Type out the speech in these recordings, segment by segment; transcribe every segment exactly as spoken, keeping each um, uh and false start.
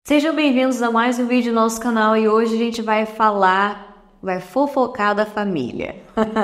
Sejam bem-vindos a mais um vídeo do nosso canal e hoje a gente vai falar, vai fofocar da família.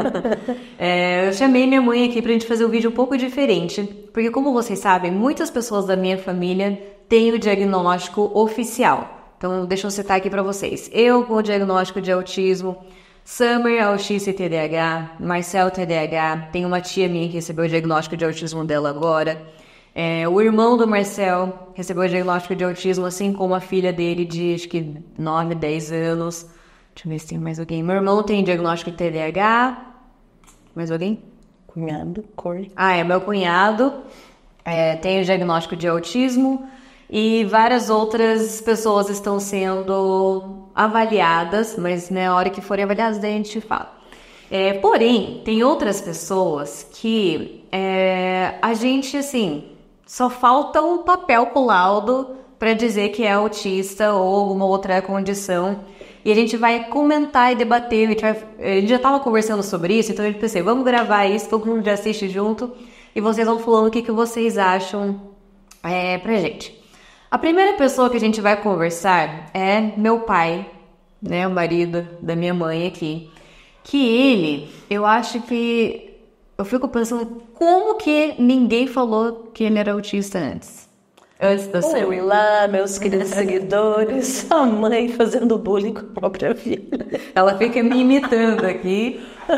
é, eu chamei minha mãe aqui pra gente fazer um vídeo um pouco diferente, porque como vocês sabem, muitas pessoas da minha família têm o diagnóstico oficial. Então deixa eu citar aqui pra vocês. Eu com o diagnóstico de autismo, Summer, Autista e T D A H, Marcel T D A H, tem uma tia minha que recebeu o diagnóstico de autismo dela agora. É, o irmão do Marcel recebeu o diagnóstico de autismo, assim como a filha dele de, acho que, nove, dez anos. Deixa eu ver se tem mais alguém. Meu irmão tem diagnóstico de T D A H. Mais alguém? Cunhado, cor. Ah, é, meu cunhado é, tem o diagnóstico de autismo. E várias outras pessoas estão sendo avaliadas, mas na né, hora que forem avaliadas, daí a gente fala. É, porém, tem outras pessoas que é, a gente, assim... Só falta um papel pro laudo para dizer que é autista ou alguma outra condição. E a gente vai comentar e debater. A gente, vai, a gente já estava conversando sobre isso, então eu pensei, vamos gravar isso, todo mundo já assiste junto. E vocês vão falando o que, que vocês acham é, pra gente. A primeira pessoa que a gente vai conversar é meu pai, né, o marido da minha mãe aqui. Que ele, eu acho que... Eu fico pensando, como que ninguém falou que ele era autista antes? Antes da Eu ir lá, meus queridos seguidores, a mãe fazendo bullying com a própria filha. Ela fica me imitando aqui.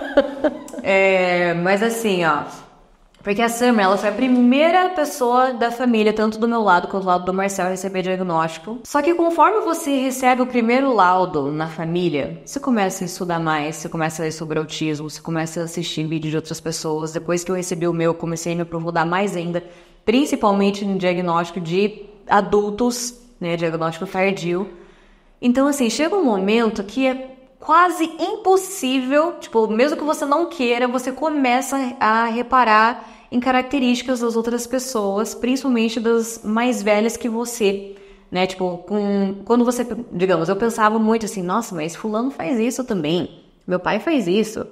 É, mas assim, ó... Porque a Summer, ela foi a primeira pessoa da família, tanto do meu lado quanto do lado do Marcel, a receber diagnóstico. Só que conforme você recebe o primeiro laudo na família, você começa a estudar mais, você começa a ler sobre autismo, você começa a assistir vídeo de outras pessoas. Depois que eu recebi o meu, eu comecei a me aprofundar mais ainda, principalmente no diagnóstico de adultos, né, diagnóstico tardio. Então, assim, chega um momento que é quase impossível, tipo, mesmo que você não queira, você começa a reparar em características das outras pessoas, principalmente das mais velhas que você, né, tipo, com, quando você, digamos, eu pensava muito assim, nossa, mas fulano faz isso também, meu pai faz isso,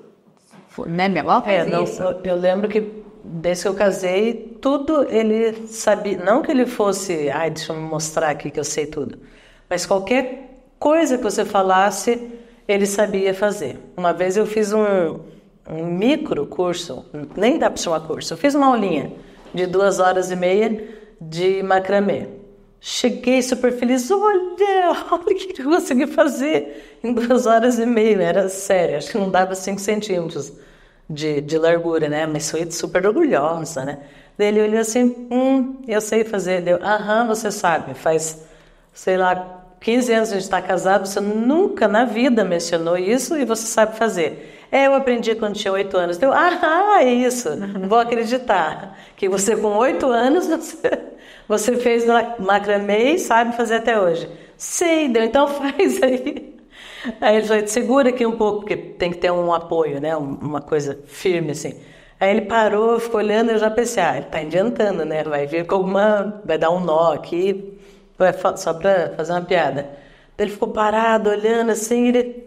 né, minha avó faz é, não, isso. Eu lembro que desde que eu casei, tudo ele sabia, não que ele fosse, ai, deixa eu me mostrar aqui que eu sei tudo, mas qualquer coisa que você falasse, ele sabia fazer. Uma vez eu fiz um, um micro curso, nem dá para chamar curso, eu fiz uma aulinha de duas horas e meia de macramê. Cheguei super feliz, olha, olha o que eu consegui fazer em duas horas e meia, era sério, acho que não dava cinco centímetros de, de largura, né? Mas fui super orgulhosa, né? Daí ele olhou assim, hum, eu sei fazer. Deu, aham, você sabe, faz, sei lá, quinze anos a gente está casado, você nunca na vida mencionou isso e você sabe fazer. É, eu aprendi quando tinha oito anos. Deu, ah, é isso, vou acreditar. Que você com oito anos, você, você fez macramê e sabe fazer até hoje. Sei, deu, então faz aí. Aí ele falou, segura aqui um pouco, porque tem que ter um apoio, né? Uma coisa firme assim. Aí ele parou, ficou olhando e eu já pensei, ah, ele está adiantando, né? Vai vir com alguma, vai dar um nó aqui, só para fazer uma piada. Ele ficou parado, olhando assim, ele...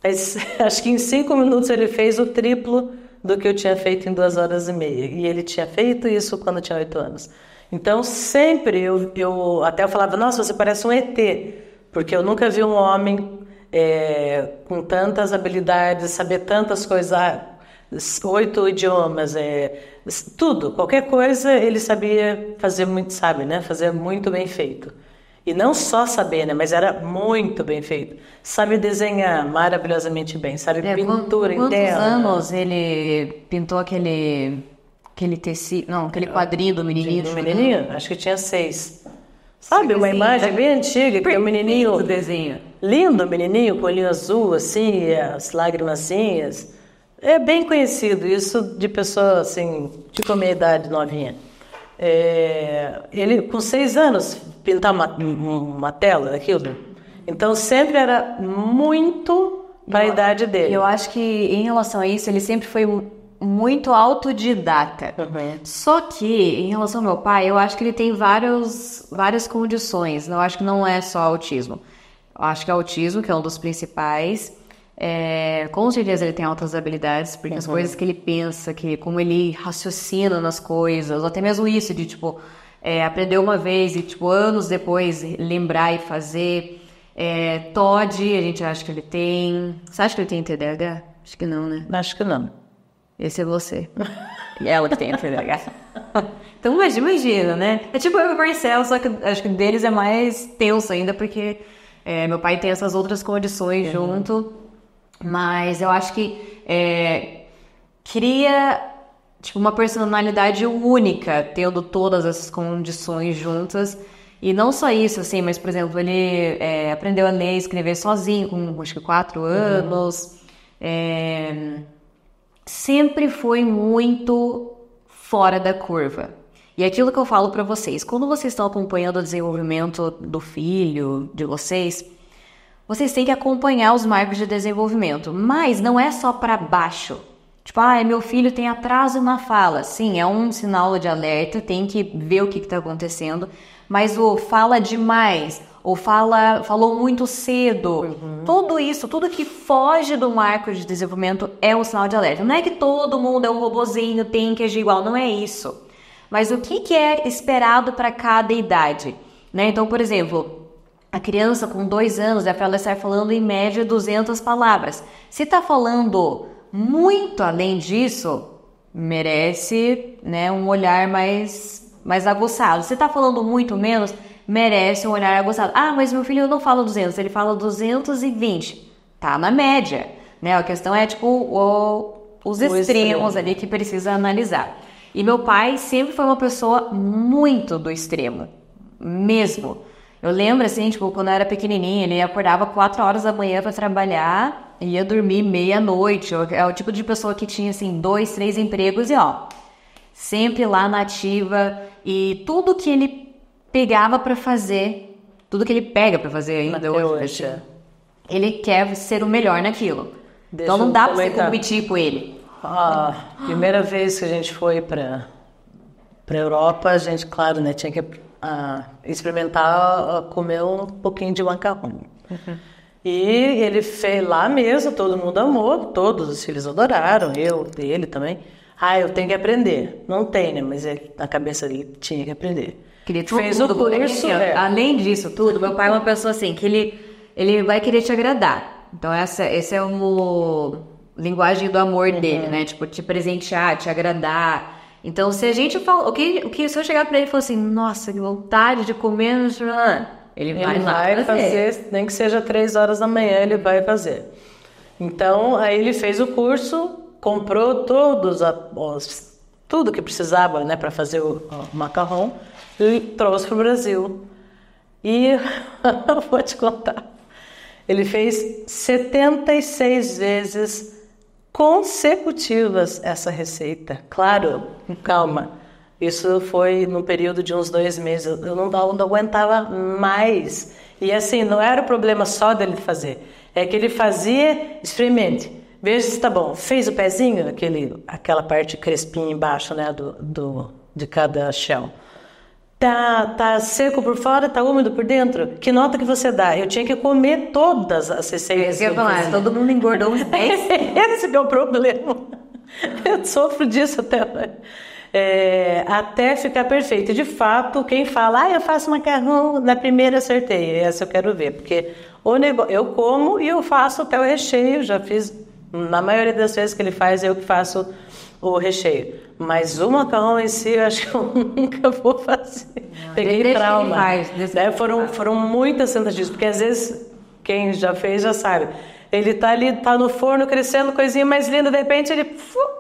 acho que em cinco minutos ele fez o triplo do que eu tinha feito em duas horas e meia. E ele tinha feito isso quando eu tinha oito anos. Então, sempre eu, eu... Até eu falava, nossa, você parece um E T. Porque eu nunca vi um homem é, com tantas habilidades, saber tantas coisas... Oito idiomas, é, tudo, qualquer coisa ele sabia fazer muito, sabe, né? Fazer muito bem feito. E não só saber, né? Mas era muito bem feito. Sabe desenhar maravilhosamente bem, sabe É, pintura quantos em tela. anos ele pintou aquele, aquele tecido, não, aquele quadrinho do menininho? Do menininho? Acho que tinha seis. Sabe, uma Sim, imagem né? bem antiga, que tem o menininho... O desenho. Lindo, o menininho, com o olhinho azul, assim, as lágrimazinhas. É bem conhecido isso de pessoa, assim, tipo a minha idade novinha. É, ele, com seis anos, pintar uma, uma tela daquilo. Então, sempre era muito para a idade dele. Eu acho que, em relação a isso, ele sempre foi muito autodidata. Uhum. Só que, em relação ao meu pai, eu acho que ele tem vários, várias condições. Eu acho que não é só autismo. Eu acho que é autismo, que é um dos principais. É, com certeza ele tem altas habilidades, porque uhum. as coisas que ele pensa, que como ele raciocina nas coisas, ou até mesmo isso de, tipo, é, aprender uma vez e, tipo, anos depois lembrar e fazer. É, Todd, a gente acha que ele tem... Você acha que ele tem T D A H? Acho que não, né? Acho que não. Esse é você. E ela que tem T D A H. Então, imagina, imagina, né? É tipo eu e o Marcelo, só que acho que deles é mais tenso ainda, porque é, meu pai tem essas outras condições uhum. junto. Mas eu acho que é, cria tipo, uma personalidade única, tendo todas essas condições juntas. E não só isso, assim, mas, por exemplo, ele é, aprendeu a ler e escrever sozinho, com acho que quatro anos. Uhum. É, sempre foi muito fora da curva. E aquilo que eu falo pra vocês, quando vocês estão acompanhando o desenvolvimento do filho, de vocês, vocês têm que acompanhar os marcos de desenvolvimento. Mas não é só pra baixo. Tipo, ah, meu filho tem atraso na fala. Sim, é um sinal de alerta, tem que ver o que está acontecendo. Mas o fala demais, ou fala, falou muito cedo, uhum. tudo isso, tudo que foge do marco de desenvolvimento é um sinal de alerta. Não é que todo mundo é um robozinho, tem que agir igual, não é isso. Mas o que, que é esperado para cada idade? Né? Então, por exemplo, a criança com dois anos é para ela estar falando em média duzentas palavras. Se está falando muito além disso, merece, né, um olhar mais, mais aguçado. Se está falando muito menos, merece um olhar aguçado. Ah, mas meu filho não fala duzentos, ele fala duzentos e vinte. Tá na média, né? A questão é, tipo, o, os extremos extremo. ali que precisa analisar. E meu pai sempre foi uma pessoa muito do extremo, mesmo. Eu lembro, assim, tipo, quando eu era pequenininha, ele acordava quatro horas da manhã para trabalhar e ia dormir meia-noite. É o tipo de pessoa que tinha, assim, dois, três empregos e, ó, sempre lá na ativa. E tudo que ele pegava para fazer, tudo que ele pega para fazer ainda hoje, hoje, ele quer ser o melhor naquilo. Deixa então não dá para você competir com ele. A primeira vez que a gente foi para para Europa, a gente, claro, né, tinha que a experimentar a comer um pouquinho de macarrão. Uhum. E ele fez lá mesmo, todo mundo amou, todos os filhos adoraram, eu, ele também. Ah, eu tenho que aprender. Não tem, né? Mas ele, na cabeça dele tinha que aprender. Queria fez tudo, o curso. É. Além disso tudo, meu pai é uma pessoa assim, que ele, ele vai querer te agradar. Então essa, esse é o linguagem do amor uhum. dele, né? Tipo, te presentear, te agradar. Então, se a gente fala, o que, o que se eu chegar pra ele e falar assim, nossa, que vontade de comer, ele vai, ele vai fazer. fazer, nem que seja três horas da manhã, ele vai fazer. Então, aí ele fez o curso, comprou todos os, tudo que precisava, né, para fazer o, o macarrão e trouxe pro Brasil. E vou te contar, ele fez setenta e seis vezes consecutivas essa receita. Claro, com calma. Isso foi no período de uns dois meses. Eu não, não aguentava mais. E assim, não era o problema só dele fazer. É que ele fazia, experimente. Veja se está bom. Fez o pezinho, aquele, aquela parte crespinha embaixo, né, do, do, de cada shell. Tá, tá seco por fora, tá úmido por dentro? Que nota que você dá? Eu tinha que comer todas as receitas. Eu ia falar, todo mundo engordou uns dez. Esse é o problema. Eu sofro disso até, é, até ficar perfeito. De fato, quem fala, ah, eu faço macarrão, na primeira acertei. Essa eu quero ver, porque o negócio, eu como e eu faço até o recheio. Já fiz, na maioria das vezes que ele faz, eu que faço o recheio. Mas o macarrão em si, eu acho que eu nunca vou fazer. Não, peguei trauma. Faz, né? foram, foram muitas tentativas, porque às vezes, quem já fez já sabe. Ele tá ali, tá no forno, crescendo, coisinha mais linda, de repente ele,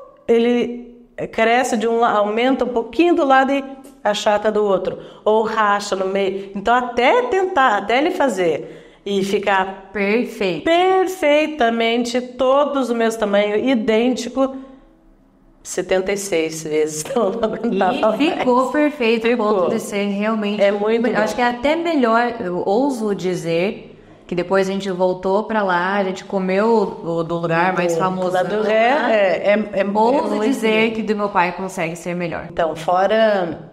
ele cresce de um lado, aumenta um pouquinho do lado e achata do outro. Ou racha no meio. Então, até tentar, até ele fazer e ficar perfeito, perfeitamente, todos do mesmo tamanho, idêntico, setenta e seis vezes. Então não aguentava e ficou mais. perfeito, ficou. Ponto de ser realmente. É muito eu bom. Acho que é até melhor, eu ouso dizer, que depois a gente voltou pra lá, a gente comeu o do lugar mais do, famoso. Do é, é, é, é, ouso é dizer que do meu pai consegue ser melhor. Então, fora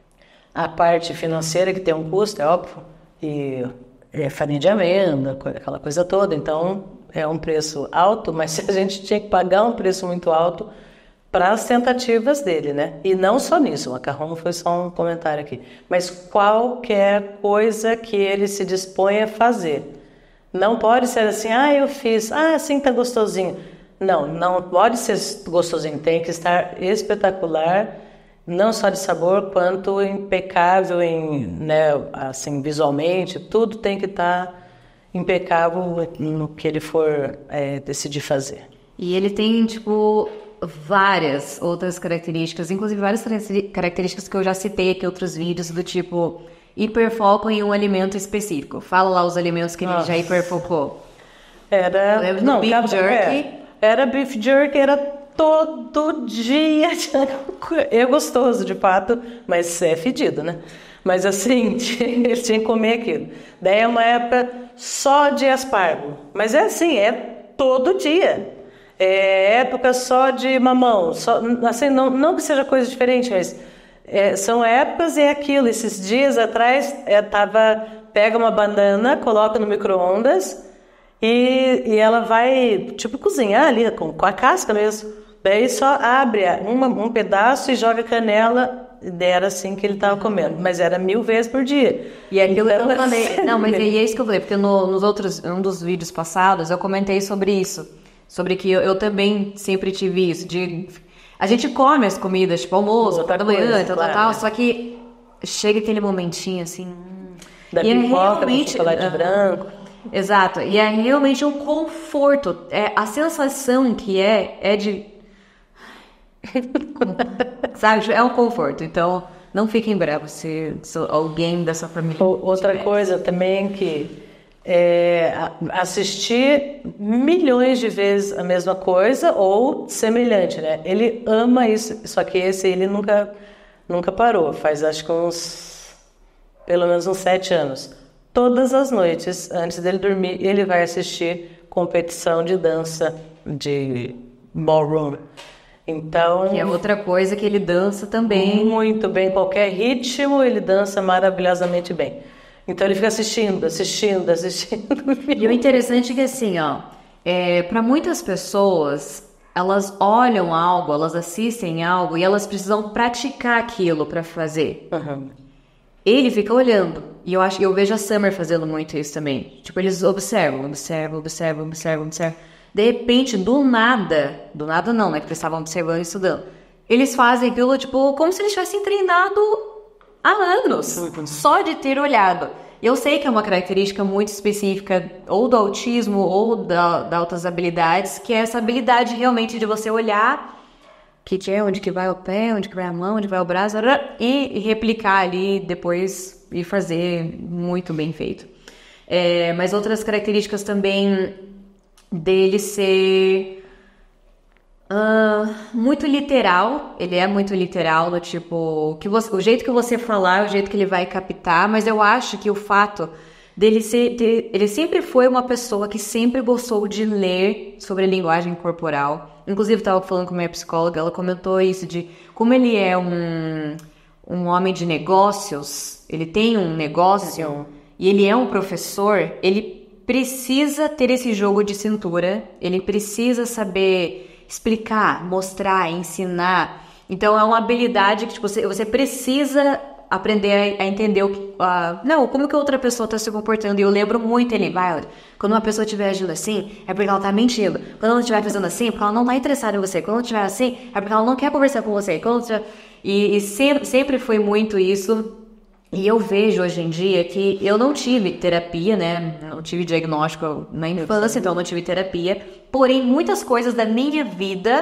a parte financeira, que tem um custo, é óbvio, e é farinha de amêndoa, aquela coisa toda, então é um preço alto, mas se a gente tinha que pagar um preço muito alto para as tentativas dele, né? E não só nisso, o macarrão foi só um comentário aqui, mas qualquer coisa que ele se dispõe a fazer. Não pode ser assim, ah, eu fiz, ah, assim tá gostosinho. Não, não pode ser gostosinho, tem que estar espetacular, não só de sabor, quanto impecável, em, né, assim, visualmente, tudo tem que estar impecável no que ele for é, decidir fazer. E ele tem, tipo, várias outras características, inclusive várias características que eu já citei aqui em outros vídeos, do tipo, hiperfoco em um alimento específico. Fala lá os alimentos que ele Nossa. já hiperfocou. Era... Lembra do não, beef cada- jerky? é, era beef jerky, era todo dia. É gostoso, de fato, mas é fedido, né? Mas assim, ele tinha que comer aquilo. Daí é uma época só de aspargo. Mas é assim, é todo dia. É época só de mamão. Só, assim, não, não que seja coisa diferente, mas é, são épocas e é aquilo. Esses dias atrás, é, tava, pega uma banana, coloca no micro-ondas e, e ela vai, tipo, cozinhar ali com, com a casca mesmo. Daí só abre uma, um pedaço e joga canela. Era assim que ele estava comendo, mas era mil vezes por dia. E aquilo Então, que eu falei. assim, Não, mas é isso que eu falei, porque no, nos outros, um dos vídeos passados, eu comentei sobre isso. Sobre que eu, eu também sempre tive isso. De, a gente come as comidas, tipo almoço, Outra da manhã, coisa, tal, claro. tal, tal. Só que chega aquele momentinho assim. hum, Da e é pipoca, do realmente- chocolate ah, branco. Exato. E é realmente um conforto. É, a sensação que é, é de. Sabe? É um conforto. Então, não fiquem bravos se, se alguém da sua família. O- Outra tiver. coisa também que é a- assistir milhões de vezes a mesma coisa ou semelhante, né? Ele ama isso, só que esse ele nunca, nunca parou. Faz acho que uns, pelo menos uns sete anos. Todas as noites, antes dele dormir, ele vai assistir competição de dança de ballroom. Então, Que é outra coisa que ele dança também. muito bem, qualquer ritmo ele dança maravilhosamente bem. Então ele fica assistindo, assistindo, assistindo. E o interessante é que assim, ó, é, para muitas pessoas, elas olham algo, elas assistem algo e elas precisam praticar aquilo para fazer. Uhum. Ele fica olhando. E eu acho, eu vejo a Summer fazendo muito isso também. Tipo, eles observam, observam, observam, observam, observam. De repente, do nada, do nada não, né? Que eles estavam observando e estudando. Eles fazem aquilo, tipo, como se eles tivessem treinado há anos, só de ter olhado. Eu sei que é uma característica muito específica, ou do autismo, ou da, da outras habilidades, que é essa habilidade realmente de você olhar, que é onde que vai o pé, onde que vai a mão, onde vai o braço, e replicar ali depois e fazer muito bem feito. É, mas outras características também dele ser uh, muito literal, ele é muito literal, no tipo, que você, o jeito que você falar, o jeito que ele vai captar, mas eu acho que o fato dele ser, de, ele sempre foi uma pessoa que sempre gostou de ler sobre linguagem corporal. Inclusive, estava falando com a minha psicóloga, ela comentou isso, de como ele é um, um homem de negócios, ele tem um negócio, uhum. E ele é um professor, ele precisa ter esse jogo de cintura, ele precisa saber explicar, mostrar, ensinar. Então é uma habilidade que tipo, você, você precisa aprender a, a entender o que, uh, não, como que outra pessoa está se comportando. E eu lembro muito ele, Violet, quando uma pessoa estiver agindo assim, é porque ela está mentindo. Quando ela estiver fazendo assim, é porque ela não está interessada em você. Quando ela estiver assim, é porque ela não quer conversar com você. Quando tiver... E, e sempre, sempre foi muito isso. E eu vejo hoje em dia que eu não tive terapia, né? Não tive diagnóstico na infância, então eu não tive terapia. Porém, muitas coisas da minha vida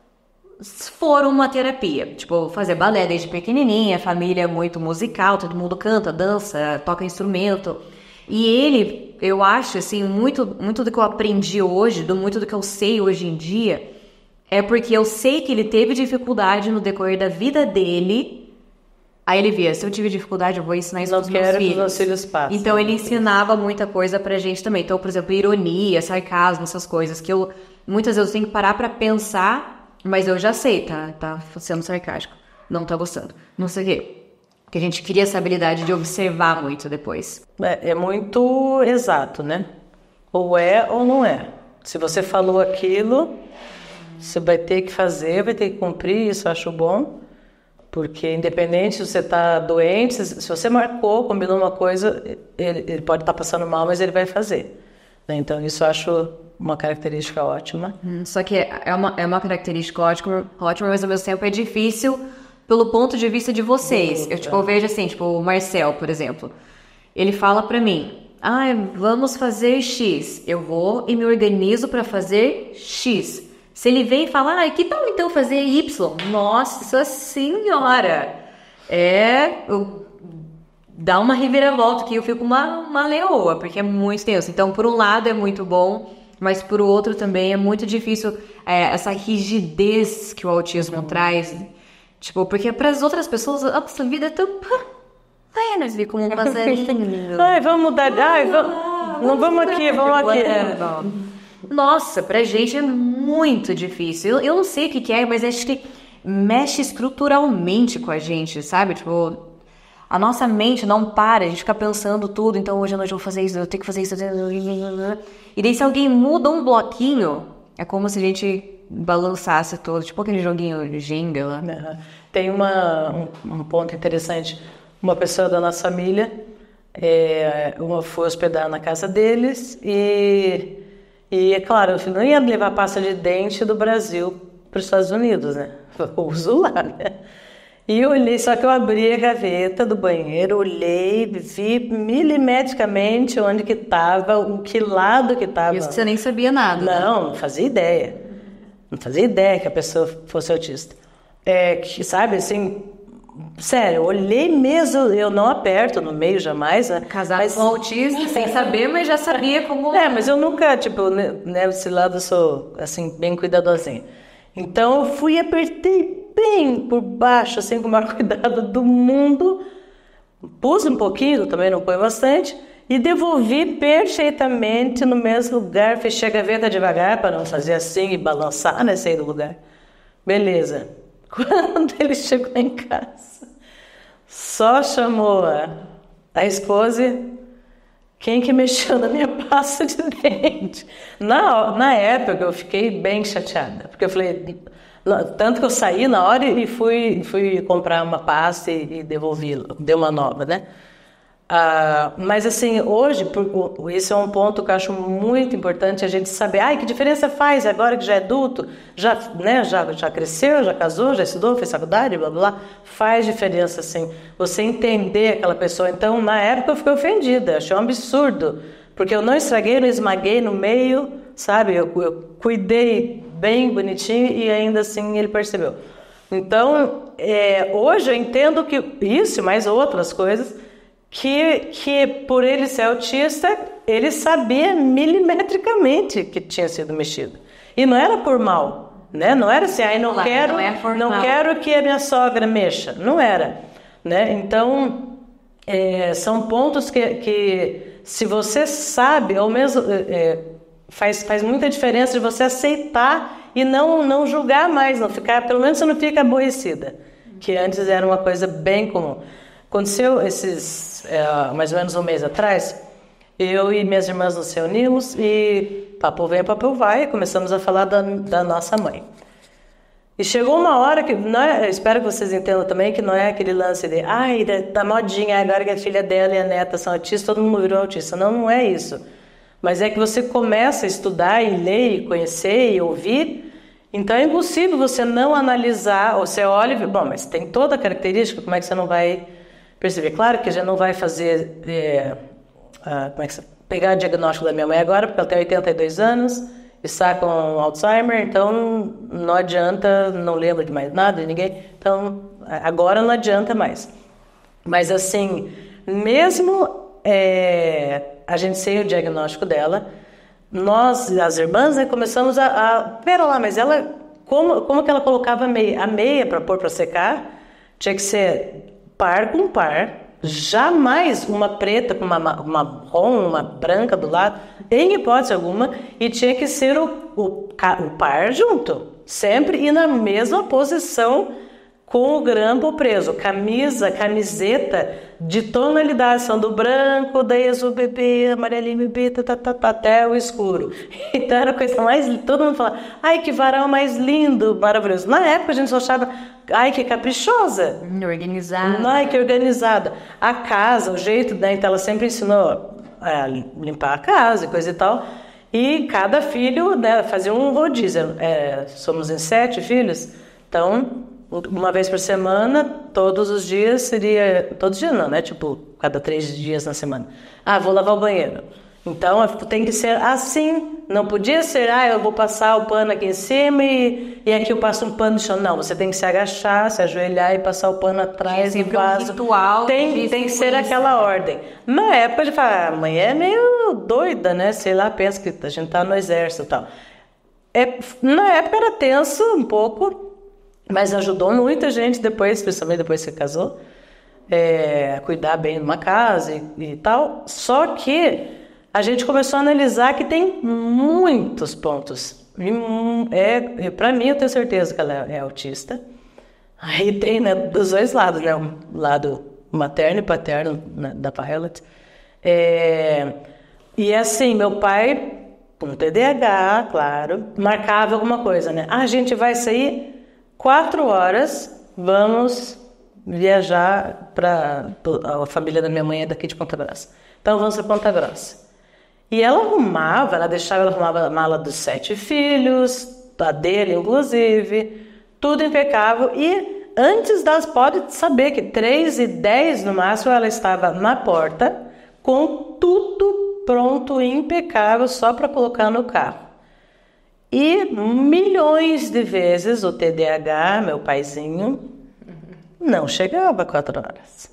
foram uma terapia. Tipo, fazer balé desde pequenininha, família muito musical, todo mundo canta, dança, toca instrumento. E ele, eu acho, assim, muito, muito do que eu aprendi hoje, do muito do que eu sei hoje em dia, é porque eu sei que ele teve dificuldade no decorrer da vida dele. Aí ele via, se eu tive dificuldade, eu vou ensinar isso Não pros meus quero que filhos. os meus filhos passem. Então ele ensinava muita coisa pra gente também. Então, por exemplo, ironia, sarcasmo, essas coisas que eu muitas vezes eu tenho que parar pra pensar, mas eu já sei, tá, tá sendo sarcástico, não tá gostando, não sei o quê. Porque a gente cria essa habilidade de observar muito depois. É, é muito exato, né? Ou é ou não é. Se você falou aquilo, Você vai ter que fazer, vai ter que cumprir, isso eu acho bom. Porque independente se você está doente, se você marcou, combinou uma coisa, ele, ele pode estar passando mal, mas ele vai fazer. Então isso eu acho uma característica ótima. Hum, só que é uma, é uma característica ótima, ótima, mas ao mesmo tempo é difícil pelo ponto de vista de vocês. Eu, tipo, eu vejo assim, tipo, o Marcel, por exemplo. Ele fala pra mim, ah, vamos fazer X. Eu vou e me organizo pra fazer X. Se ele vem e fala, ah, que tal então fazer Y? Nossa senhora! É... Eu, dá uma reviravolta que eu fico uma, uma leoa, porque é muito tenso. Então, por um lado é muito bom, mas por outro também é muito difícil é, essa rigidez que o autismo uhum. traz. Tipo, porque para as outras pessoas a nossa vida é tão... Ai, nós vi como um passarinho. Ai, vamos mudar. Ai, vamos, não vamos aqui, vamos aqui. Nossa, pra gente é muito difícil. Eu, eu não sei o que, que é, mas acho que mexe estruturalmente com a gente, sabe? Tipo, a nossa mente não para, a gente fica pensando tudo. Então hoje à noite eu vou fazer isso, eu tenho que fazer isso. E daí se alguém muda um bloquinho, é como se a gente balançasse todo. Tipo aquele joguinho de Jenga lá. Tem uma, um, um ponto interessante. Uma pessoa da nossa família, é, uma foi hospedar na casa deles e, e é claro, eu não ia levar pasta de dente do Brasil para os Estados Unidos, né? Eu uso lá, né? E eu olhei, só que eu abri a gaveta do banheiro, olhei, vi milimetricamente onde que estava, o que lado que estava. Isso que você nem sabia nada. Não, né? não fazia ideia. Não fazia ideia que a pessoa fosse autista. É, que, sabe, assim... Sério, eu olhei mesmo, eu não aperto no meio jamais, né? Casar mas... com autista, sem saber, mas já sabia como... É, mas eu nunca, tipo, né, desse lado eu sou, assim, bem cuidadosinha. Então eu fui e apertei bem por baixo, assim, com o maior cuidado do mundo. Pus um pouquinho, também não põe bastante, e devolvi perfeitamente no mesmo lugar. Fechei a gaveta devagar para não fazer assim e balançar, né, sair do lugar. Beleza. Quando ele chegou em casa, só chamou a, a esposa e quem que mexeu na minha pasta de dente. Na, na época eu fiquei bem chateada, porque eu falei, tanto que eu saí na hora e fui, fui comprar uma pasta e, e devolvi, dei uma nova, né? Ah, mas assim, hoje, por, isso é um ponto que eu acho muito importante a gente saber, ai, que diferença faz agora que já é adulto, já, né, já, já cresceu, já casou, já estudou, fez faculdade, blá, blá, blá. Faz diferença, assim, você entender aquela pessoa. Então, na época eu fiquei ofendida, achei um absurdo, porque eu não estraguei, não esmaguei no meio, sabe, eu, eu cuidei bem bonitinho e ainda assim ele percebeu. Então, é, hoje eu entendo que isso, mais outras coisas, Que, que por ele ser autista, ele sabia milimetricamente que tinha sido mexido. E não era por mal, né? Não era assim, ai, não, não quero, não, é não quero que a minha sogra mexa. Não era, né? Então, é, são pontos que, que se você sabe, ou mesmo é, faz, faz muita diferença de você aceitar e não, não julgar mais, não ficar, pelo menos você não fica aborrecida, que antes era uma coisa bem comum. Aconteceu esses, é, mais ou menos um mês atrás, eu e minhas irmãs nos reunimos e papo vem, papo vai, começamos a falar da, da nossa mãe. E chegou uma hora que, não é, espero que vocês entendam também, que não é aquele lance de, ai, da, da modinha, agora que a filha dela e a neta são autistas, todo mundo virou autista. Não, não é isso. Mas é que você começa a estudar e ler, e conhecer e ouvir, então é impossível você não analisar, ou você olha e bom, mas tem toda a característica, como é que você não vai... perceber, claro que a gente não vai fazer, é, uh, como é que você, pegar o diagnóstico da minha mãe agora, porque ela tem oitenta e dois anos, está com Alzheimer, então não adianta, não lembra de mais nada, de ninguém, então agora não adianta mais. Mas assim, mesmo é, a gente sem o diagnóstico dela, nós, as irmãs, né, começamos a, a, pera lá, mas ela, como, como que ela colocava a meia? A meia para pôr para secar tinha que ser par com par, jamais uma preta com uma, uma marrom, uma branca do lado, em hipótese alguma, e tinha que ser o, o, o par junto, sempre e na mesma posição com o grampo preso, camisa, camiseta de tonalidade, são do branco, daí azul bebê, amarelinho bebê, tá, tá, tá, até o escuro. Então era a coisa mais, todo mundo falava, ai que varal mais lindo, maravilhoso. Na época a gente só achava, ai que caprichosa. Organizada. Ai que organizada. A casa, o jeito, né, então ela sempre ensinou a limpar a casa e coisa e tal. E cada filho, né, fazia um rodízio. É, somos em sete filhos, então uma vez por semana, todos os dias seria... Todos os dias não, né? Tipo, cada três dias na semana. Ah, vou lavar o banheiro. Então, tem que ser assim. Não podia ser, ah, eu vou passar o pano aqui em cima e, e aqui eu passo um pano no chão. Não, você tem que se agachar, se ajoelhar e passar o pano atrás do vaso. Um ritual tem, tem que ser aquela ordem. Na época, de falar, a mãe é meio doida, né? Sei lá, pensa que a gente tá no exército e tal. É, na época era tenso um pouco, mas ajudou muita gente depois, principalmente depois que você casou, é, a cuidar bem de uma casa e, e tal. Só que a gente começou a analisar que tem muitos pontos. É, para mim, eu tenho certeza que ela é, é autista. Aí tem, né, dos dois lados, né? O lado materno e paterno, né, da Violet. É, e assim, meu pai, com T D A H, claro, marcava alguma coisa, né? Ah, a gente vai sair quatro horas, vamos viajar para... A família da minha mãe é daqui de Ponta Grossa. Então vamos para Ponta Grossa. E ela arrumava, ela deixava, ela arrumava a mala dos sete filhos, a dele inclusive, tudo impecável. E antes das, pode saber que três e dez no máximo, ela estava na porta com tudo pronto, impecável, só para colocar no carro. E milhões de vezes o T D A H, meu paizinho, não chegava a quatro horas.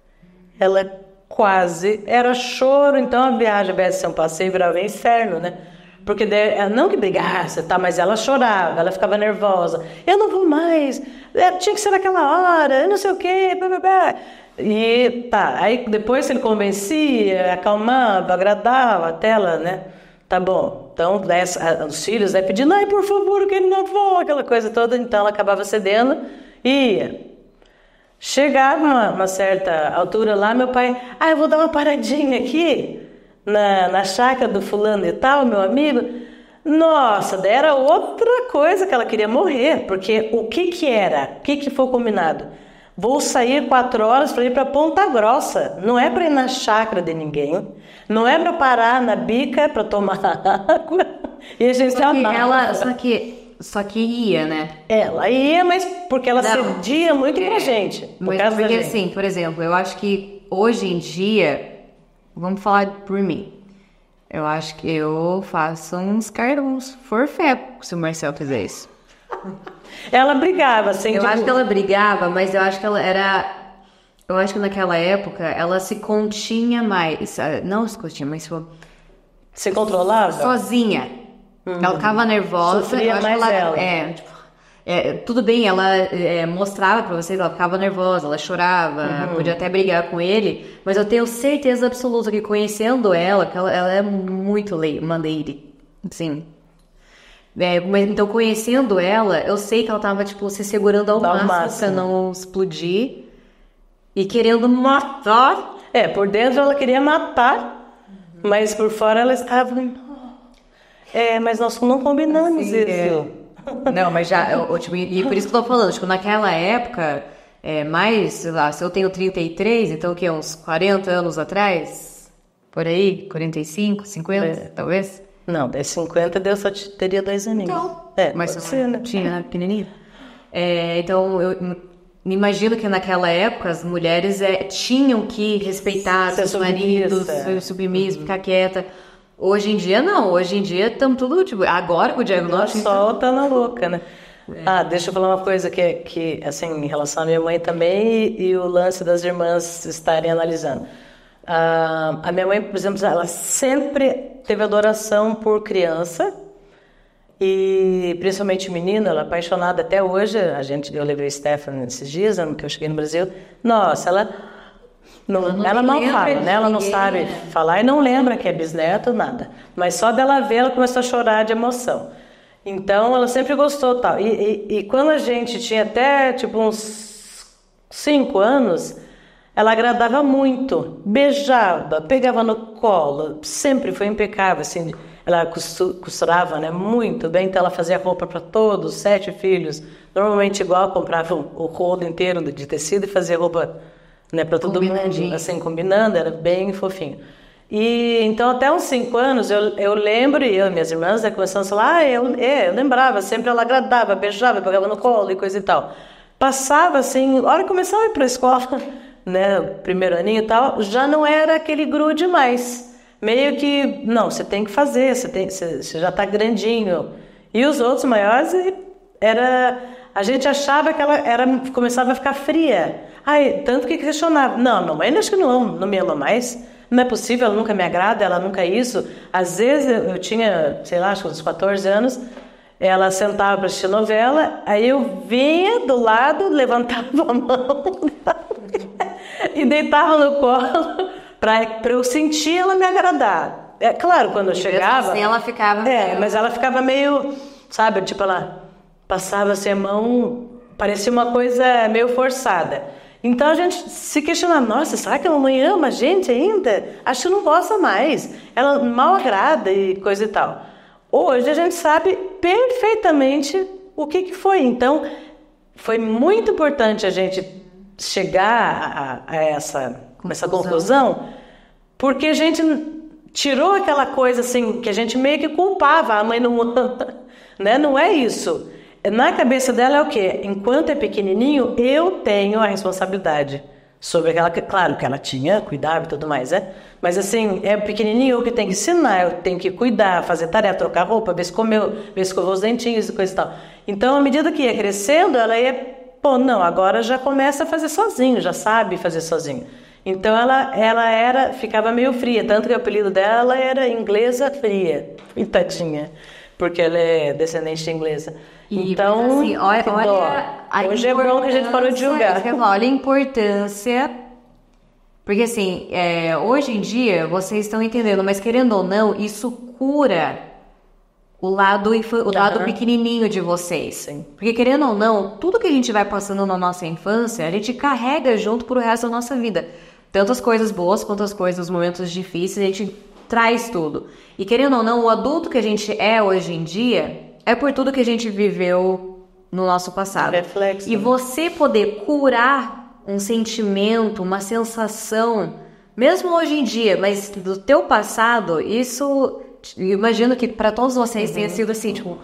Ela quase, era choro, então a viagem, ao invés de ser um passeio, virava um inferno, né? Porque ela não que brigasse, tá, mas ela chorava, ela ficava nervosa. Eu não vou mais, tinha que ser naquela hora, eu não sei o quê, blá, blá, blá. E tá, aí depois ele convencia, acalmava, agradava até ela, né? Tá bom, então os filhos, né, pedindo, ai, por favor, que ele não vou, aquela coisa toda, então ela acabava cedendo e ia. Chegava uma, uma certa altura lá, meu pai, ah, eu vou dar uma paradinha aqui na, na chácara do fulano e tal, meu amigo. Nossa, daí era outra coisa que ela queria morrer, porque o que que era? O que que foi combinado? Vou sair quatro horas para ir para Ponta Grossa, não é para ir na chácara de ninguém, não é para parar na bica para tomar água. E a gente só que ela, só que Só que ia, né? Ela ia, mas porque ela não, cedia muito é, pra gente. Por mas causa porque da gente. Assim, por exemplo, eu acho que hoje em dia, vamos falar por mim, eu acho que eu faço uns cartões forfé se o Marcel fizer isso. Ela brigava, assim. Eu tipo... acho que ela brigava, mas eu acho que ela era... Eu acho que naquela época ela se continha mais. Não se continha, mas... Se controlava? Sozinha. Uhum. Ela ficava nervosa. Sofria mais ela, ela. É, tipo, é, tudo bem, ela é, mostrava pra vocês, ela ficava nervosa, ela chorava, uhum. Podia até brigar com ele, mas eu tenho certeza absoluta que conhecendo ela, que ela, ela é muito mandeire, assim. É, mas, então, conhecendo ela, eu sei que ela tava, tipo, se segurando ao máximo, máximo pra não explodir e querendo matar. É, por dentro ela queria matar, uhum. Mas por fora ela estava... É, mas nós não combinamos assim, isso. É. Não, mas já, eu, tipo, e por isso que eu tô falando, tipo, naquela época, é, mais, sei lá, se eu tenho trinta e três, então o quê, uns quarenta anos atrás? Por aí, quarenta e cinco, cinquenta, é. Talvez? Não, das cinquenta eu só teria dois aninhos. Então, é, mas você, né? Tinha, né, pequenininho. É, então, eu me imagino que naquela época as mulheres é, tinham que respeitar ser seus maridos, ser submissa, uhum. Ficar quieta. Hoje em dia, não. Hoje em dia, estamos tudo, tipo... Agora, o diagnóstico... Só tá na louca, né? É. Ah, deixa eu falar uma coisa que, que, assim, em relação à minha mãe também e, e o lance das irmãs estarem analisando. Ah, a minha mãe, por exemplo, ela sempre teve adoração por criança e, principalmente menino, ela é apaixonada até hoje. A gente, eu levei o Stefan esses dias, que eu cheguei no Brasil. Nossa, ela... Não, ela não, ela não fala, né? Ela não sabe falar e não lembra que é bisneto, nada. Mas só dela ver, ela começou a chorar de emoção. Então, ela sempre gostou tal. E, e, e quando a gente tinha até, tipo, uns cinco anos, ela agradava muito. Beijava, pegava no colo, sempre foi impecável, assim. Ela costurava, né, muito bem, então ela fazia roupa para todos, sete filhos. Normalmente igual, comprava o rolo inteiro de tecido e fazia roupa, né, para todo mundo, assim, combinando, era bem fofinho. E então até uns cinco anos eu, eu lembro, e eu e minhas irmãs, né, começamos a falar, ah, eu, é, eu lembrava, sempre ela agradava, beijava, pegava no colo e coisa e tal. Passava assim, a hora que começava a ir para a escola, né, primeiro aninho e tal, já não era aquele grude mais. Meio que, não, você tem que fazer, você, tem, você, você já está grandinho. E os outros maiores, era, a gente achava que ela era, começava a ficar fria. Ai, tanto que questionava, não, não, mas acho que não, não me ama mais. Não é possível, ela nunca me agrada, ela nunca é isso. Às vezes eu, eu tinha, sei lá, acho que uns quatorze anos, ela sentava para assistir novela, aí eu vinha do lado, levantava a mão e deitava no colo para eu sentir ela me agradar. É claro, quando eu chegava... Assim ela ficava... É, mas ela ficava meio, sabe, tipo, ela passava assim a mão, parecia uma coisa meio forçada. Então a gente se questionava, nossa, será que ela não ama a gente ainda? Acho que não gosta mais. Ela mal agrada e coisa e tal. Hoje a gente sabe perfeitamente o que, que foi. Então foi muito importante a gente chegar a, a essa, conclusão. essa conclusão, porque a gente tirou aquela coisa assim, que a gente meio que culpava, a mãe não ama, né? Não é isso. Na cabeça dela é o quê? Enquanto é pequenininho, eu tenho a responsabilidade sobre aquela... Claro que ela tinha, cuidava e tudo mais, né? Mas assim, é pequenininho, eu que tenho que ensinar, eu tenho que cuidar, fazer tarefa, trocar roupa, ver se comeu, ver se escovou os dentinhos e coisa e tal. Então, à medida que ia crescendo, ela ia... Pô, não, agora já começa a fazer sozinho, já sabe fazer sozinho. Então, ela, ela era, ficava meio fria, tanto que o apelido dela era inglesa fria, coitadinha, porque ela é descendente de inglesa. E, então, assim, olha, olha a hoje é bom que a gente parou de julgar. Olha a importância, porque assim, é, hoje em dia vocês estão entendendo, mas querendo ou não, isso cura o lado, o lado uhum. pequenininho de vocês. Sim. Porque querendo ou não, tudo que a gente vai passando na nossa infância, a gente carrega junto pro resto da nossa vida. Tanto as coisas boas quanto as coisas, os momentos difíceis, a gente traz tudo. E querendo ou não, o adulto que a gente é hoje em dia é por tudo que a gente viveu no nosso passado. Reflexo. E você poder curar um sentimento, uma sensação, mesmo hoje em dia, mas do teu passado, isso, eu imagino que para todos vocês uhum. tenha sido assim, tipo...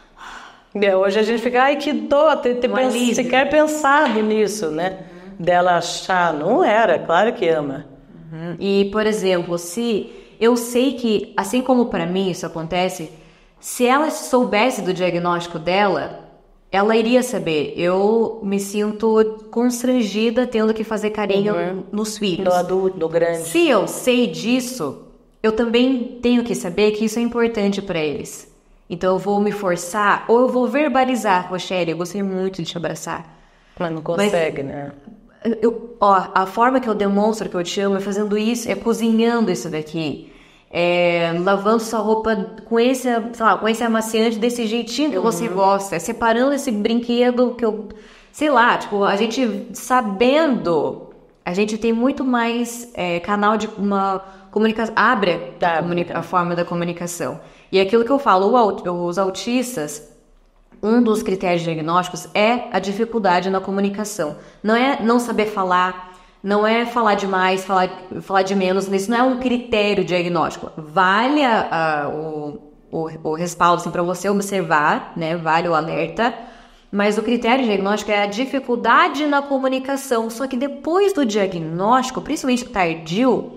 É, hoje a gente fica, ai, que dó, ter, ter pens- sequer pensado nisso, né? Uhum. Dela achar, não era, claro que ama. Uhum. E, por exemplo, se eu sei que, assim como para mim isso acontece... Se ela soubesse do diagnóstico dela, ela iria saber. Eu me sinto constrangida tendo que fazer carinho uhum. nos filhos. Do adulto, do grande. Se eu sei disso, eu também tenho que saber que isso é importante para eles. Então eu vou me forçar, ou eu vou verbalizar. Rochelle, eu gostei muito de te abraçar. Mas não consegue, Mas, né? Eu, ó, a forma que eu demonstro que eu te amo é fazendo isso, é cozinhando isso daqui. É, lavando sua roupa com esse, sei lá, com esse amaciante desse jeitinho que uhum. você gosta, separando esse brinquedo que eu, sei lá, tipo, a gente sabendo, a gente tem muito mais é, canal de uma comunicação, abre tá, a, comunica- a forma da comunicação. E aquilo que eu falo, os autistas, um dos critérios diagnósticos é a dificuldade na comunicação. Não é não saber falar, não é falar demais, falar, falar de menos, isso não é um critério diagnóstico. Vale a, a, o, o, o respaldo assim, para você observar, né? Vale o alerta, mas o critério diagnóstico é a dificuldade na comunicação. Só que depois do diagnóstico, principalmente tardio,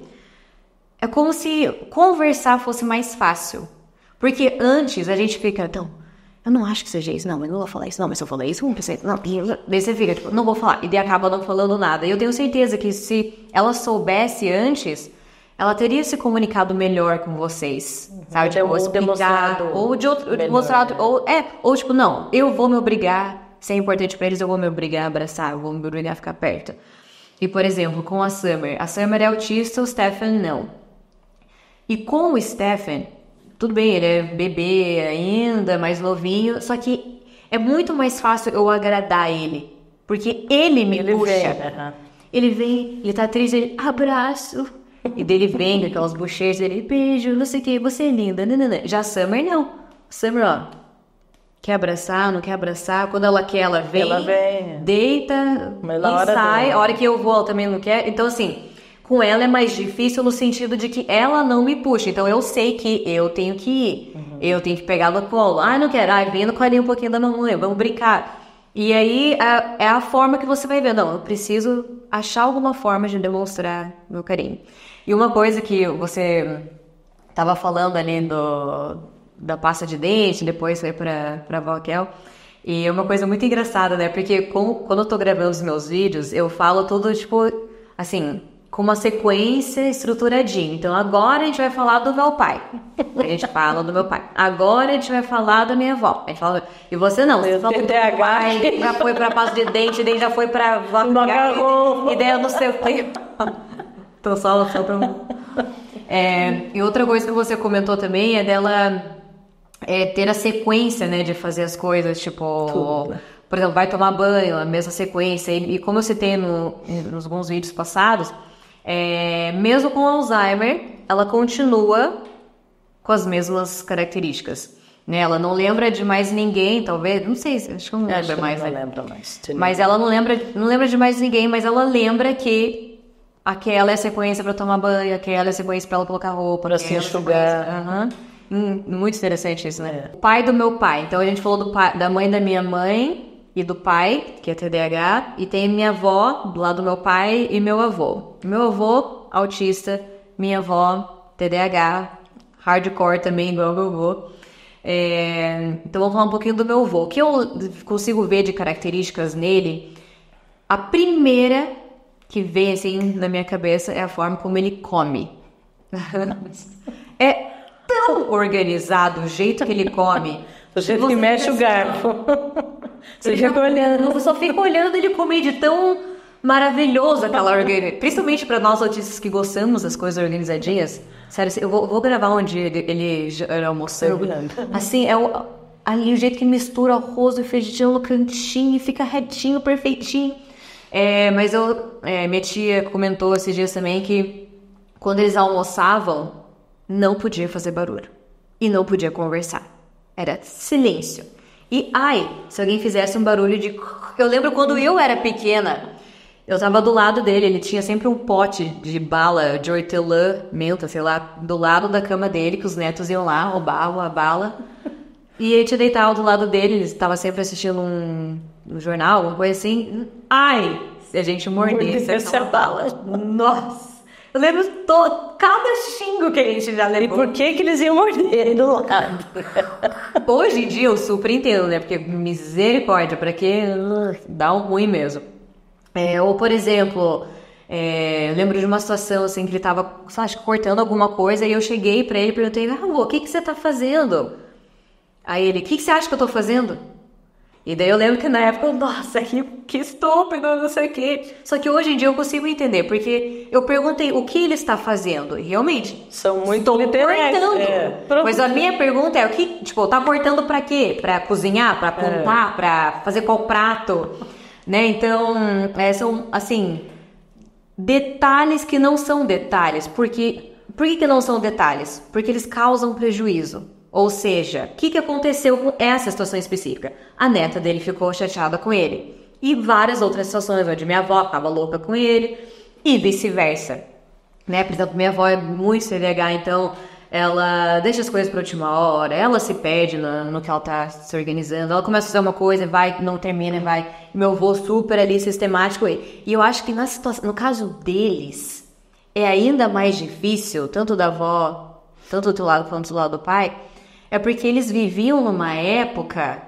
é como se conversar fosse mais fácil. Porque antes a gente fica, então, eu não acho que seja isso, não, mas não vou falar isso, não, mas se eu falar isso, vamos pensar, não, daí você fica, tipo, não vou falar, e daí acaba não falando nada. E eu tenho certeza que se ela soubesse antes, ela teria se comunicado melhor com vocês, sabe? Tipo, ou explicado, ou de outro, melhor, mostrado, né? ou, é, ou tipo, não, eu vou me obrigar, se é importante pra eles, eu vou me obrigar a abraçar, eu vou me obrigar a ficar perto. E, por exemplo, com a Summer, a Summer é autista, o Stephen não. E com o Stephen, tudo bem, ele é bebê ainda, mais novinho, só que é muito mais fácil eu agradar ele, porque ele me Ele puxa. vem, aham. Ele vem, ele tá triste, ele, abraço. E dele vem com aquelas bochechas, ele, beijo, não sei o que, você é linda, nanana. Já Summer não. Summer, ó, quer abraçar, não quer abraçar. Quando ela quer, ela vem, Ela vem. deita Mas na e hora sai. dela. A hora que eu vou, ela também não quer. Então, assim, com ela é mais difícil no sentido de que ela não me puxa. Então, eu sei que eu tenho que ir. Uhum. Eu tenho que pegar no colo. Ah, não quero. Ah, vem no colinho um pouquinho da mamãe, vamos brincar. E aí, é, é a forma que você vai ver. Não, eu preciso achar alguma forma de demonstrar meu carinho. E uma coisa que você tava falando ali do, da pasta de dente, depois foi pra, pra avó Kel. E é uma coisa muito engraçada, né? Porque com, quando eu tô gravando os meus vídeos, eu falo tudo, tipo, assim, com uma sequência estruturadinha. Então, agora a gente vai falar do meu pai. A gente fala do meu pai. Agora a gente vai falar da minha avó. A gente fala... E você não, você falou do meu pai, já foi pra pasta de dente, daí já foi pra avó. E daí eu não sei o que... Tô só, só pra... É, e outra coisa que você comentou também é dela é, ter a sequência, né, de fazer as coisas, tipo... Tudo. Por exemplo, vai tomar banho, a mesma sequência. E, e como eu citei no, nos alguns vídeos passados, é, mesmo com Alzheimer, ela continua com as mesmas características. Né? Ela não lembra de mais ninguém, talvez, não sei, acho que não lembra acho mais. Não né? lembra mais. Mas ela não lembra, não lembra de mais ninguém, mas ela lembra que aquela é a sequência para tomar banho, aquela é a sequência para ela colocar roupa, para se enxugar. Uhum. Hum, muito interessante isso, né? É. O pai do meu pai. Então a gente falou do pai, da mãe da minha mãe e do pai, que é T D A H, e tem minha avó do lado do meu pai e meu avô. Meu avô, autista, minha avó, T D A H, hardcore também, igual meu avô. É, então vamos falar um pouquinho do meu avô. O que eu consigo ver de características nele, a primeira que vem assim na minha cabeça é a forma como ele come. É tão organizado o jeito que ele come. O jeito que mexe o garfo. Você fica olhando. Eu só fico olhando ele comer de tão maravilhoso aquela organização. Principalmente para nós autistas que gostamos das coisas organizadinhas. Sério, eu vou, vou gravar um dia ele, ele, ele almoçando. Assim, é o, ali o jeito que mistura arroz e feijão no cantinho e fica retinho, perfeitinho. É, mas eu, é, minha tia comentou esses dias também que quando eles almoçavam, não podia fazer barulho. E não podia conversar. Era silêncio. E, ai, se alguém fizesse um barulho de... Eu lembro quando eu era pequena, eu tava do lado dele, ele tinha sempre um pote de bala, de hortelã, menta, sei lá, do lado da cama dele, que os netos iam lá, roubavam a bala. E ele te deitava do lado dele, ele estava sempre assistindo um, um jornal, alguma coisa assim. Ai, se a gente mordesse essa bala. Nossa! Eu lembro todo, cada xingo que a gente já levou. E por que que eles iam morder ele do lado? Hoje em dia eu super entendo, né? Porque misericórdia, pra que dá um ruim mesmo. É, ou, por exemplo, é, eu lembro de uma situação assim que ele tava, sabe, cortando alguma coisa e eu cheguei pra ele e perguntei, ah, avô, o que que você tá fazendo? Aí ele, o que que você acha que eu tô fazendo? E daí eu lembro que na época, nossa, que, que estúpido, não sei o quê. Só que hoje em dia eu consigo entender, porque eu perguntei o que ele está fazendo. E realmente, são muito estou cortando. É. Mas a minha pergunta é, o que, tipo, tá cortando pra quê? Pra cozinhar? Pra plantar? É. Pra fazer qual prato? Né? Então, é, são, assim, detalhes que não são detalhes. Porque, por que que não são detalhes? Porque eles causam prejuízo. Ou seja, o que, que aconteceu com essa situação específica? A neta dele ficou chateada com ele. E várias outras situações, onde minha avó estava louca com ele, e vice-versa. Né? Por exemplo, minha avó é muito T D A H, então ela deixa as coisas para a última hora, ela se perde no, no que ela está se organizando, ela começa a fazer uma coisa, vai, não termina, vai. Meu avô super ali, sistemático. E eu acho que na situação, no caso deles, é ainda mais difícil, tanto da avó, tanto do lado quanto do lado do pai, é porque eles viviam numa época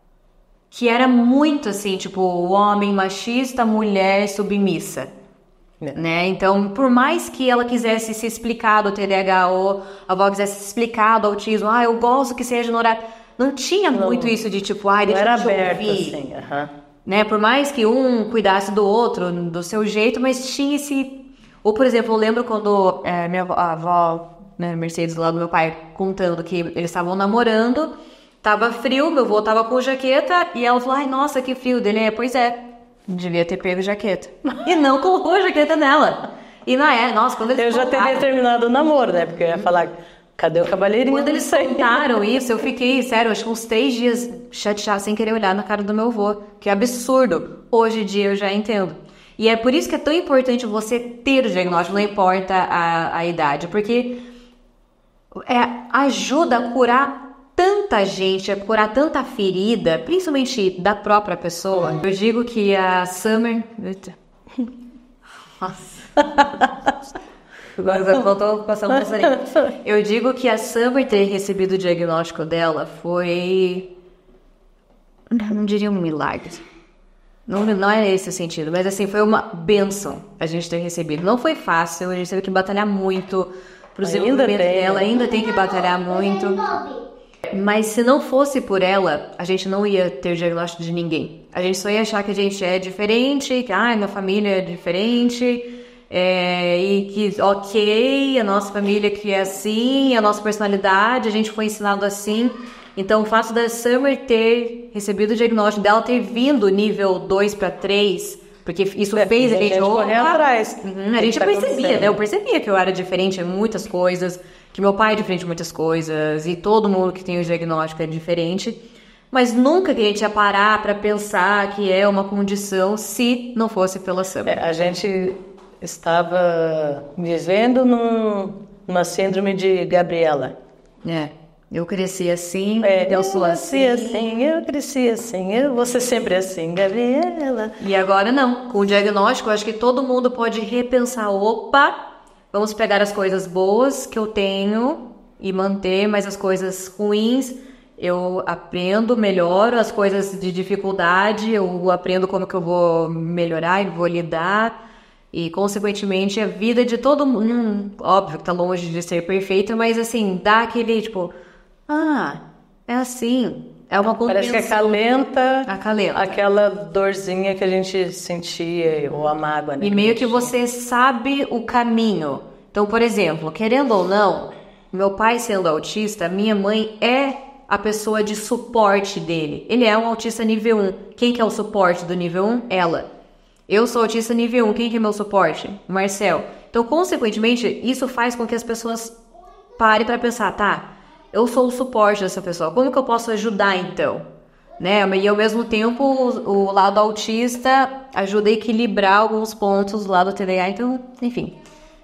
que era muito assim, tipo, o homem machista, a mulher submissa, é. Né? Então, por mais que ela quisesse se explicar do T D A H ou a avó quisesse se explicar do autismo, ah, eu gosto que seja no horário, não tinha não, muito isso de tipo, ai, deixa eu te aberto, ouvir. Assim, uh-huh. Né? Por mais que um cuidasse do outro, do seu jeito, mas tinha esse... Ou, por exemplo, eu lembro quando é, minha avó, a avó né, Mercedes, do lado do meu pai, contando que eles estavam namorando, tava frio, meu avô tava com jaqueta, e ela falou, ai, nossa, que frio. Dele é, pois é, devia ter pego jaqueta. E não colocou a jaqueta nela. E na é, nossa, quando eles Eu já contaram, teria terminado o namoro, né? Porque eu ia falar, cadê o cavalheirinho? quando eles contaram isso, eu fiquei, sério, acho que uns três dias chateada, sem querer olhar na cara do meu avô. Que absurdo. Hoje em dia eu já entendo. E é por isso que é tão importante você ter o diagnóstico, não importa a, a idade. Porque é, ajuda a curar tanta gente, a curar tanta ferida, principalmente da própria pessoa. Eu digo que a Summer... Nossa... Agora voltou passando um passarinho. Eu digo que a Summer ter recebido o diagnóstico dela foi... Não diria um milagre. Não, não é esse o sentido, mas assim, foi uma bênção a gente ter recebido. Não foi fácil, a gente teve que batalhar muito pro desenvolvimento dela, ainda tem que batalhar muito. Mas se não fosse por ela, a gente não ia ter diagnóstico de ninguém. A gente só ia achar que a gente é diferente, que ah, minha família é diferente, é, e que ok, a nossa família que é assim, a nossa personalidade, a gente foi ensinado assim. Então o fato da Summer ter recebido o diagnóstico, dela ter vindo nível dois para três, porque isso é, fez a gente, a gente correr atrás. Uhum, a gente tá percebia, né? Eu percebia que eu era diferente em muitas coisas, que meu pai é diferente em muitas coisas, e todo mundo que tem o diagnóstico é diferente. Mas nunca que a gente ia parar para pensar que é uma condição se não fosse pela Summer. É, a gente estava vivendo num, numa síndrome de Gabriela. É. Eu cresci assim, é, eu sou assim. assim. Eu cresci assim, eu vou ser sempre assim, Gabriela. E agora não. Com o diagnóstico, eu acho que todo mundo pode repensar. Opa, vamos pegar as coisas boas que eu tenho e manter, mas as coisas ruins eu aprendo, melhoro. As coisas de dificuldade eu aprendo como que eu vou melhorar e vou lidar. E, consequentemente, a vida de todo mundo, hum, óbvio que tá longe de ser perfeita, mas assim, dá aquele, tipo... Ah, é assim, é uma compreensão. Parece que acalenta, acalenta aquela dorzinha que a gente sentia, ou a mágoa, né? E meio que você sabe o caminho. Então, por exemplo, querendo ou não, meu pai sendo autista, minha mãe é a pessoa de suporte dele. Ele é um autista nível um. Quem que é o suporte do nível um? Ela. Eu sou autista nível um. Quem que é meu suporte? Marcel. Então, consequentemente, isso faz com que as pessoas parem para pensar, tá... Eu sou o suporte dessa pessoa. Como que eu posso ajudar, então? Né? E, ao mesmo tempo, o, o lado autista ajuda a equilibrar alguns pontos do lado T D A. Então, enfim.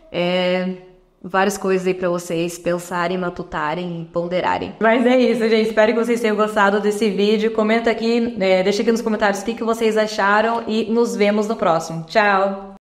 É, várias coisas aí pra vocês pensarem, matutarem e ponderarem. Mas é isso, gente. Espero que vocês tenham gostado desse vídeo. Comenta aqui, é, deixa aqui nos comentários o que, que vocês acharam e nos vemos no próximo. Tchau!